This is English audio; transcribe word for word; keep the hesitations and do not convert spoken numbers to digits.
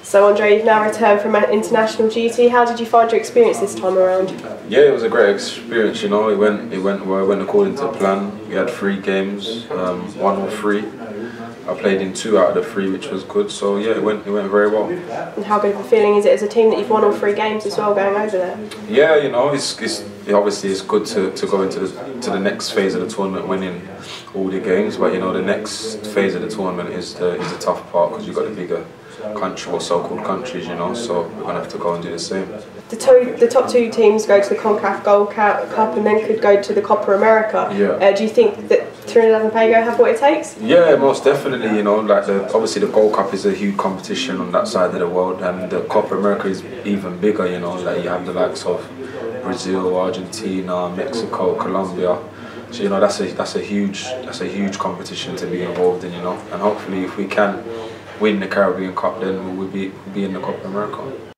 So Andre, you've now returned from international duty. How did you find your experience this time around? Yeah, it was a great experience. You know, it went it went well. It went according to plan. We had three games, um, one or three. I played in two out of the three, which was good. So yeah, it went it went very well. And how good of a feeling is it as a team that you've won all three games as well, going over there? Yeah, you know, it's, it's obviously it's good to, to go into the to the next phase of the tournament, winning all the games. But you know, the next phase of the tournament is the is the tough part because you've got the bigger country or so-called countries, you know. So we're gonna have to go and do the same. The two, the top two teams go to the CONCACAF Gold Cup and then could go to the Copa America. Yeah. Uh, do you think that Trinidad and Tobago have what it takes? Yeah, most definitely. You know, like the, obviously the Gold Cup is a huge competition on that side of the world, and the Copa America is even bigger. You know, like you have the likes of Brazil, Argentina, Mexico, Colombia. So you know, that's a that's a huge that's a huge competition to be involved in. You know, and hopefully if we can win the Caribbean Cup, then we'll be we'll be in the Copa America.